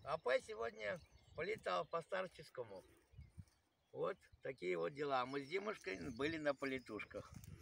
АП сегодня полетал по Старческому. Вот такие вот дела. Мы с Димушкой были на полетушках.